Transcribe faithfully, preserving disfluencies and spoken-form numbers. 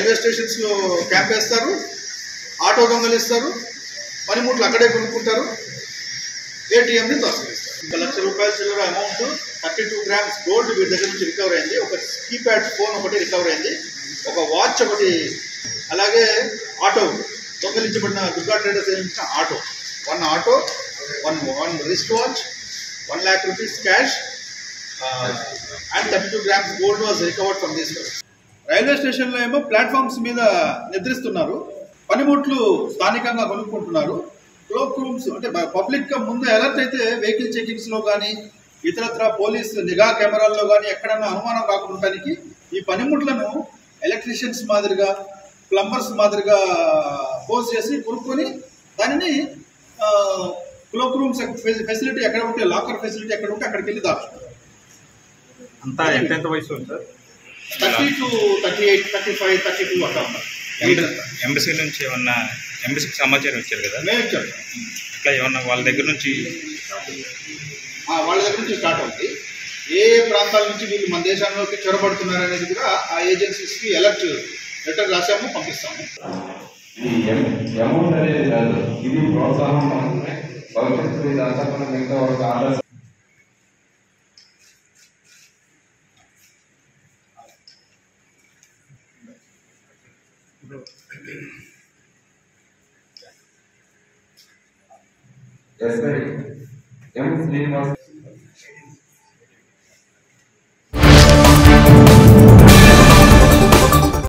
Railway స్టేషన్స్లో camp వేస్తారు, auto దొంగలు ఇస్తారు, పనిముట్లు అక్కడే కొనుక్కుంటారు, ఏటీఎంని దోసగిస్తారు. ఒక లక్ష రూపాయల చిల్లర amount, thirty two grams gold వీటి దగ్గర నుంచి రికవర్ అయింది. ఒక కీప్యాడ్ ఫోన్ ఒకటి రికవర్ అయింది, ఒక వాచ్ ఒకటి, అలాగే ఆటో దొంగలించబడిన దుర్గా ట్రేడర్స్ నిర్మించిన auto, one auto, one one wrist watch, one lakh rupees cash and thirty two grams gold was recovered from this. Railway స్టేషన్లో ఏమో ప్లాట్ఫామ్స్ మీద నిద్రిస్తున్నారు, పనిముట్లు స్థానికంగా కొనుక్కుంటున్నారు. క్లోక్ రూమ్స్ అంటే పబ్లిక్గా ముందు అలర్ట్ అయితే వెహికల్ చెకింగ్స్లో కానీ ఇతరత్ర పోలీస్ నిఘా కెమెరాల్లో కానీ ఎక్కడన్నా అనుమానం కాకుండానికి ఈ పనిముట్లను ఎలక్ట్రీషియన్స్ మాదిరిగా, ప్లంబర్స్ మాదిరిగా పోజ్ చేసి కొనుక్కొని దానిని క్లోక్ రూమ్స్ ఫెసిలిటీ ఎక్కడ ఉంటే, లాకర్ ఫెసిలిటీ ఎక్కడ ఉంటే అక్కడికి వెళ్ళి దాచుకుంటారు. అంతా ఎంత వయసు sir? Thirty two thirty eight thirty five thirty two అట్లా ఉన్నారు. ఎంబసీ నుంచి ఏమన్నా ఎంబసీకి సమాచారం ఇచ్చారు కదా? మేము ఇచ్చాము. ఇట్లా ఏమన్నా వాళ్ళ దగ్గర నుంచి వాళ్ళ దగ్గర నుంచి స్టార్ట్ అవుతుంది. ఏ ఏ ప్రాంతాల నుంచి వీళ్ళు మన దేశంలోకి చొరబడుతున్నారు అనేది కూడా ఆ ఏజెన్సీస్కి అలర్ట్ లెటర్ రాసాము, పంపిస్తాము. ఇది అమౌంట్ అనేది కాదు, ఇది ప్రోత్సాహం. భవిష్యత్తు ఇదంతా మనం మిగతా వాళ్ళకి ఆర్డర్ ఎస్ ఎం శ్రీనివాస్